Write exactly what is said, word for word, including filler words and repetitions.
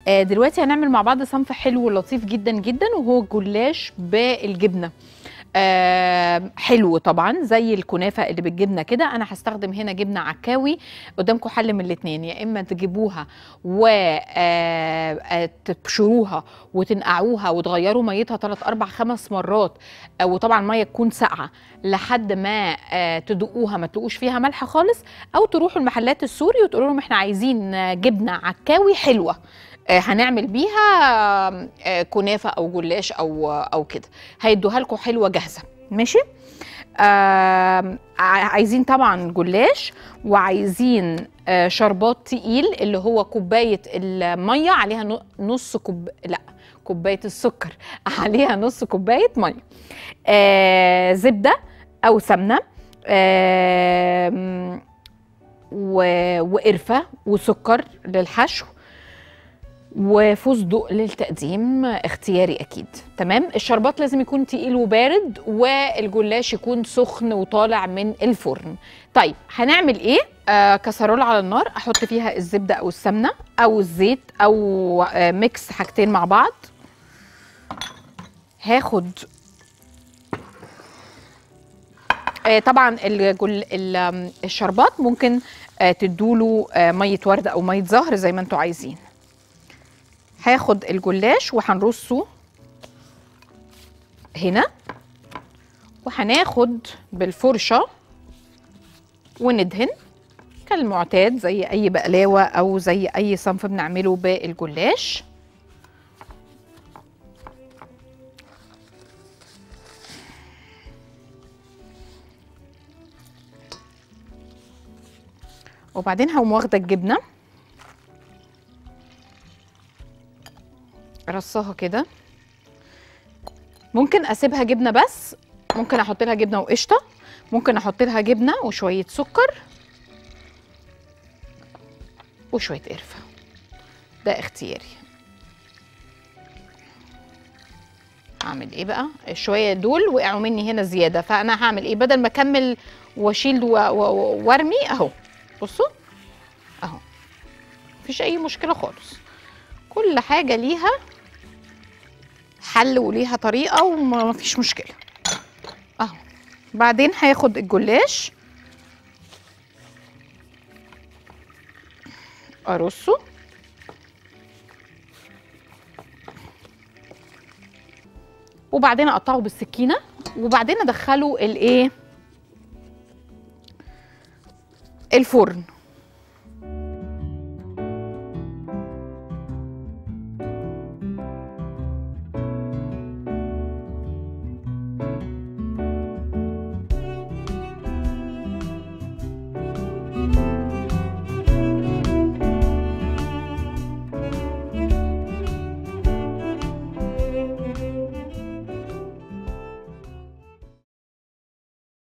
آه دلوقتي هنعمل مع بعض صنف حلو ولطيف جدا جدا، وهو جلاش بالجبنه. آه حلو طبعا زي الكنافه اللي بالجبنه كده. انا هستخدم هنا جبنه عكاوي، قدامكم حل من الاثنين، يا اما تجيبوها وتبشروها وتنقعوها وتغيروا ميتها ثلاث اربع خمس مرات، آه وطبعا ميه تكون ساقعه لحد ما آه تدوقوها ما تلاقوش فيها ملح خالص، او تروحوا المحلات السوري وتقولوا لهم احنا عايزين جبنه عكاوي حلوه آه هنعمل بيها آه كنافه او جلاش او او كده، هيدوها لكم حلوه جاهزه. ماشي. آه عايزين طبعا جلاش، وعايزين آه شربات تقيل اللي هو كوبايه الميه عليها نص كوب لا كوبايه السكر عليها نص كوبايه ميه، آه زبده او سمنه، آه وقرفه وسكر للحشو، وفستق للتقديم اختياري اكيد. تمام. الشربات لازم يكون تقيل وبارد، والجلاش يكون سخن وطالع من الفرن. طيب هنعمل ايه؟ آه كسرولة على النار، احط فيها الزبده او السمنه او الزيت او آه ميكس حاجتين مع بعض. هاخد آه طبعا الجل... الشربات ممكن آه تدوله آه ميه ورد او ميه زهر زي ما انتوا عايزين. هاخد الجلاش وهنرصه هنا، وهناخد بالفرشه وندهن كالمعتاد زي اي بقلاوه او زي اي صنف بنعمله بالجلاش. وبعدين هقوم واخده الجبنه رصاها كده، ممكن اسيبها جبنه بس، ممكن احط لها جبنه وقشطه، ممكن احط لها جبنه وشويه سكر وشويه قرفه، ده اختياري. اعمل ايه بقى؟ الشويه دول وقعوا مني هنا زياده، فانا هعمل ايه؟ بدل ما اكمل واشيل وارمي اهو، بصوا اهو، مفيش اي مشكله خالص، كل حاجه ليها حل وليها طريقه ومفيش مشكله اهو. بعدين هاخد الجلاش ارصه، وبعدين اقطعه بالسكينه، وبعدين ادخله الايه الفرن.